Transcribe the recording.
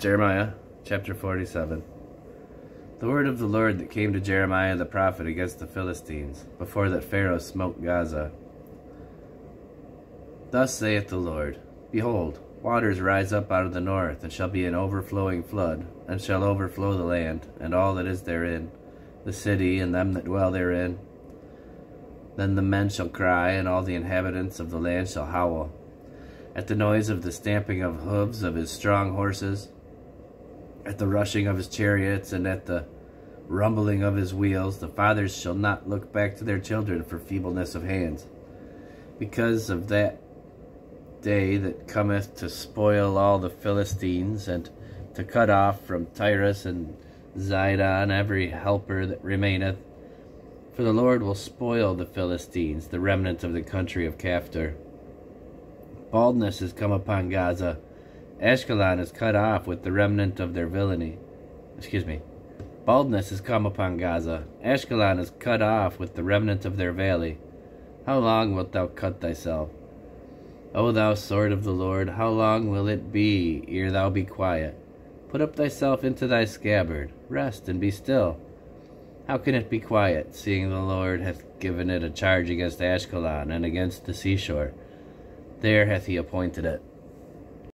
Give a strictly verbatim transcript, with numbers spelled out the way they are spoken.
Jeremiah chapter forty-seven. The word of the Lord that came to Jeremiah the prophet against the Philistines, before that Pharaoh smote Gaza. Thus saith the Lord, Behold, waters rise up out of the north, and shall be an overflowing flood, and shall overflow the land, and all that is therein, the city, and them that dwell therein. Then the men shall cry, and all the inhabitants of the land shall howl, at the noise of the stamping of hoofs of his strong horses, at the rushing of his chariots, and at the rumbling of his wheels. The fathers shall not look back to their children for feebleness of hands, because of that day that cometh to spoil all the Philistines, and to cut off from Tyrus and Zidon every helper that remaineth. For the Lord will spoil the Philistines, the remnant of the country of Caphtor. Baldness is come upon Gaza. Ashkelon is cut off with the remnant of their villainy. Excuse me. Baldness is come upon Gaza. Ashkelon is cut off with the remnant of their valley. How long wilt thou cut thyself? O thou sword of the Lord, how long will it be ere thou be quiet? Put up thyself into thy scabbard. Rest and be still. How can it be quiet, seeing the Lord hath given it a charge against Ashkelon and against the seashore? There hath he appointed it.